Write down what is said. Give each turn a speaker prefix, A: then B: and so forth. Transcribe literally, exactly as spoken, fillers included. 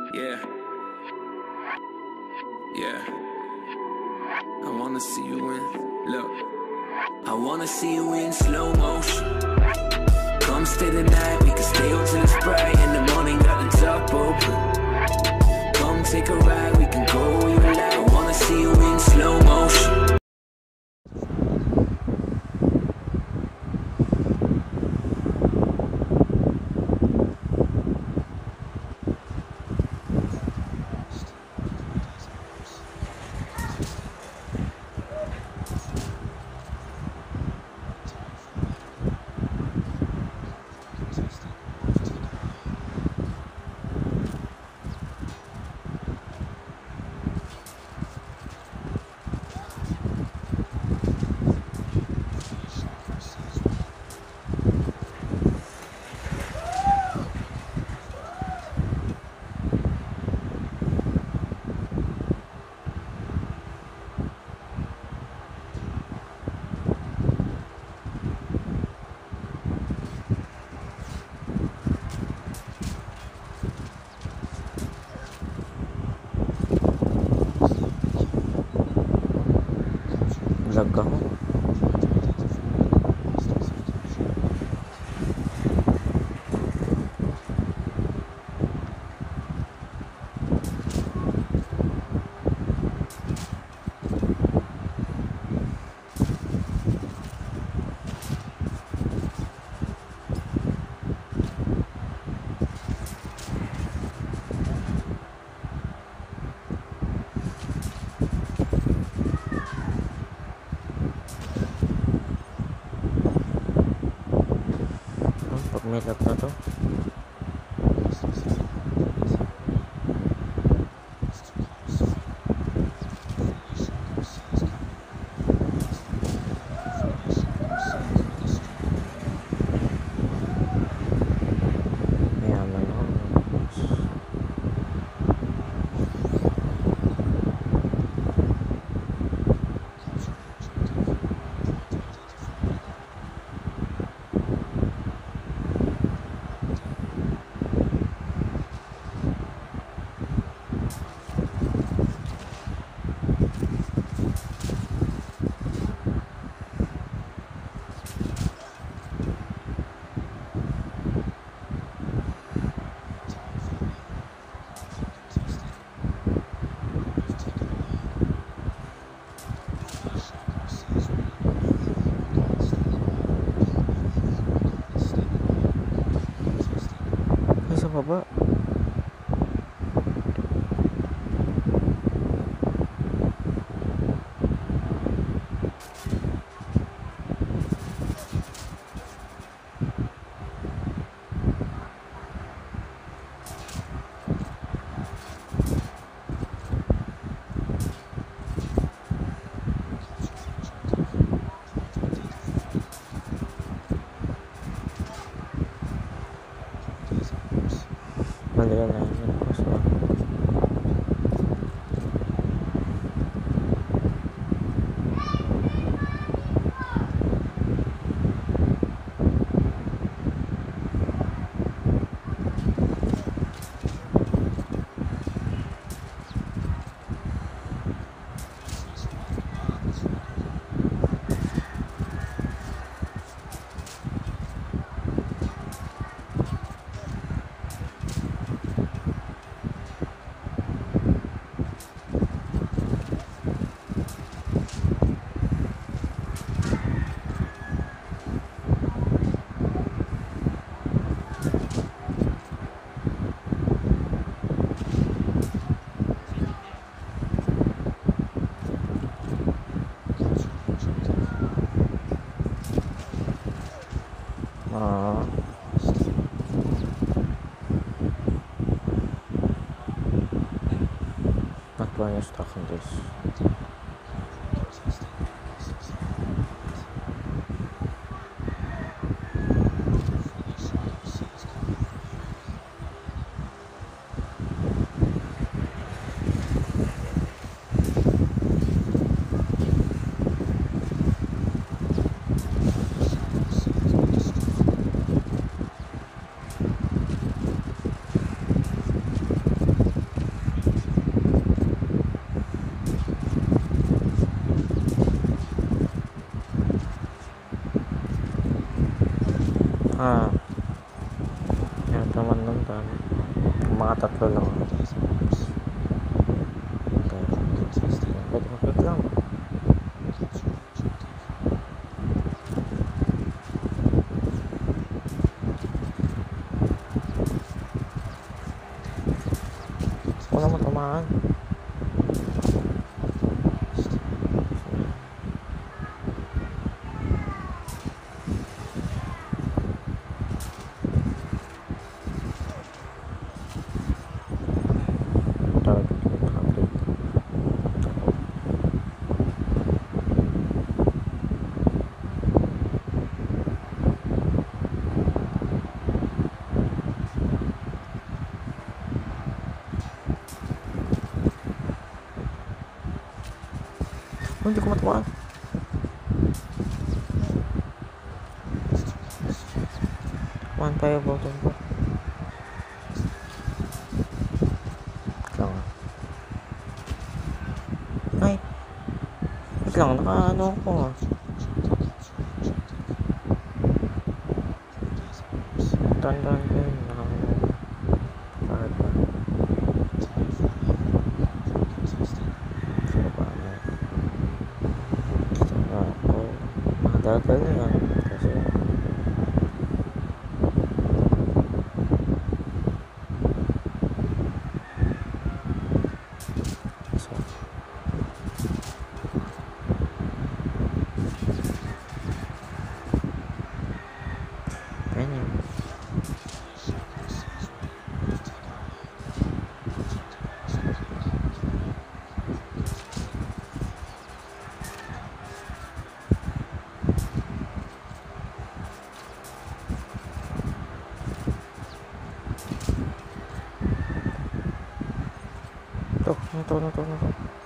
A: Yeah, yeah. I wanna see you in, look. I wanna see you in slow motion. Come stay the night, we can stay on till it's bright. In the morning, got the top open. Come take a ride, we can go where you like. I wanna see you in slow motion.
B: लगा हूँ में लगता तो apa mandiran aja kosong. Ah. Aktualnya sudah kondis. naman nun dami. Mga tatlo lang. Pwede mag-click lang. Kung naman tumahan. Oh, hindi ko matuwaan. One tayo button po. Lang. Ay. Wait lang, naka-ano ko ah. Tandaan ko yun. Naka-ano. Bakit ba? Sa baba na. Sa ako. Madagal na yan. Kasi so ganyan. Ito, ito, ito, ito, ito.